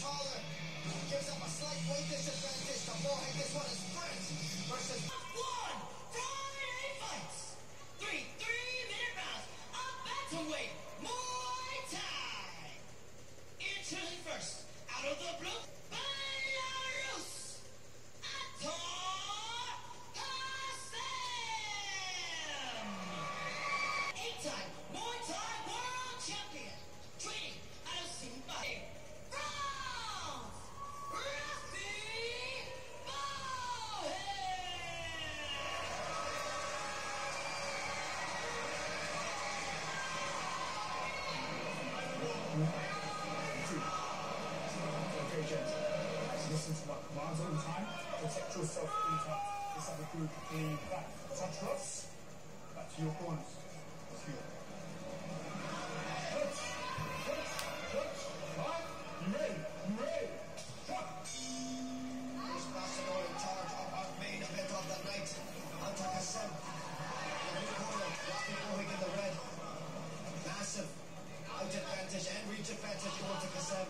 taller. Gives up a slight weight disadvantage to Mohawk. This one is sprint versus one. Friday fights. 3 minute rounds of bantamweight Muay Thai. Introducing first, out of the blue, Belarus, Ator Kasem. 8-time Muay Thai world champion. Training out of Zimbabwe. France, Rafi Bohe. Okay, gents. Listen to my commands all the time. Protect yourself in touch. Let's have a group in back. Touch us. Back to your corners. Let's go. Touch. Right? You ready? This Barcelona in charge of our main event of the night. Ator Kasem. The blue corner, Rafi Bohe in the red. Massive height advantage and reach advantage for Ator Kasem.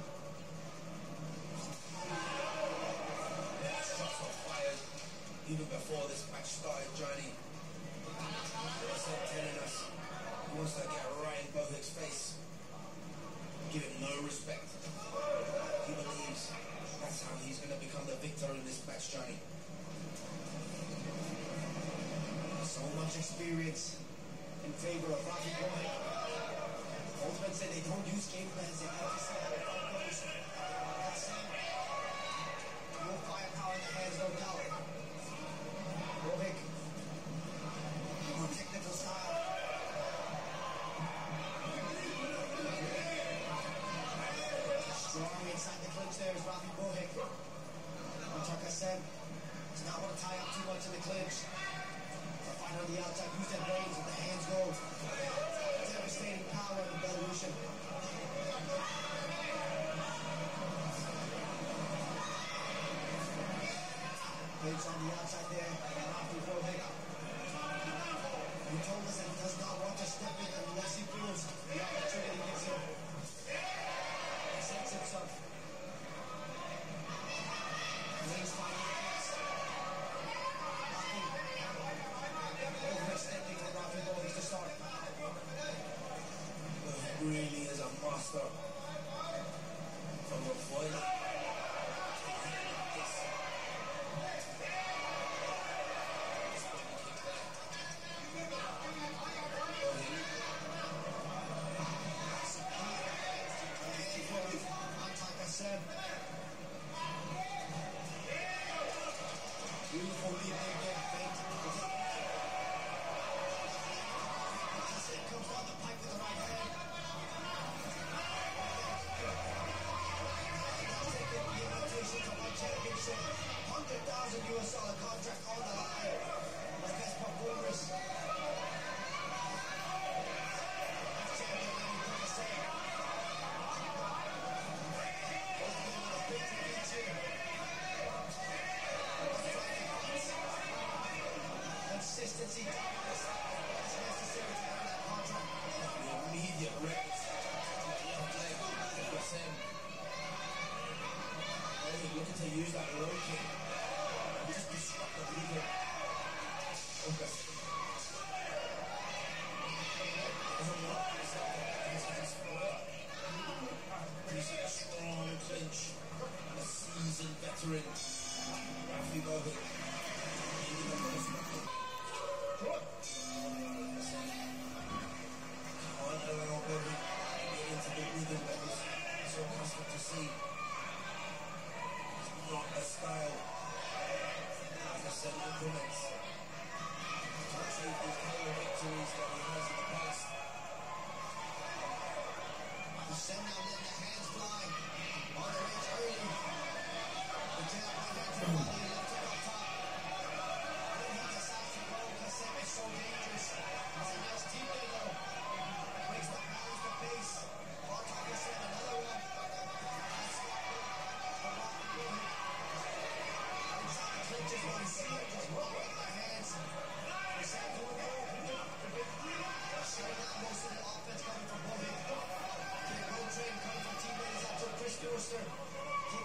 Shots were fired even before this match started, Johnny. Kasem telling us he wants to get right in Bohic's face. Give him no respect. He believes that's how he's going to become the victor in this match, Johnny. So much experience in favor of Rafi Bohe. Ultimate said they don't use game plans, they have to see how the fight goes. Kasem, no firepower in the hands, no doubt. Bohe, more technical style. Strong inside the clinch there is Rafi Bohe. Ator Kasem does not want to tie up too much in the clinch. The fight on the outside, use their brains with the hands go. Devastating power of the Belarusian. Clinch on the outside there, Rafi Bohe. He told us that he does not want to step in unless he feels the opportunity gives him. He sets himself. Lays fighting against. Overextending the Rafi Bohe to start. Bohic really is a master of avoiding. Ator Kasem. Beautiful lead there, feint. Kasem comes down the pipe with the right hand. Taking the invitation to one championship, $100,000 contract on the line. The best performers. Champion Ator Kasem. Consistency dominance is necessary to earn that contract. The immediate rip to the left leg of Kasem. Bohic looking to use that low kick and just disrupt the movement of Kasem. Doesn't want his hands forward. He's a strong clinch, a seasoned veteran, Rafi Bohic. Maybe the most can't allow Bohic to get into the rhythm that he's so accustomed to see. It's not a style that Kasem implements. Can't take these kind of victories that he has in the past. Kasem now letting the hands fly. On the range early. The jab right hand to the body, left hook up top. Then he decides to go. Kasem is so dangerous. It's a nice team there though. Breaks the balance, the pace. Ator Kasem, another one. That's the Rafi Bohe. Inside the clinches, one seal, just roll up the hands. Kasem doing it. Shutting out most of the offense coming from Bohe. Good road train coming from teammates out to Chris Forster.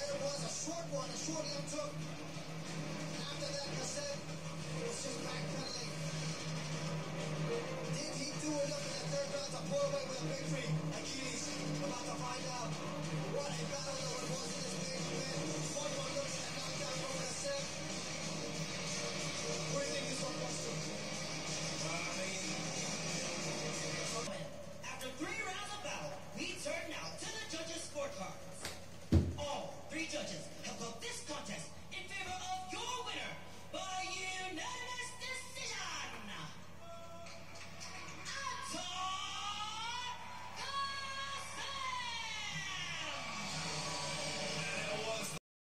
it was a short one, a short limb took. And after that, Kasem was just backpedaling. Did he do enough in the third round to pull away with a victory? Achilles about to find out. What a battle that it was in this main event. One more look at the knockdown from Kasem. What do you think this one was to? After 3 rounds of battle, we turn now to the judges' scorecard.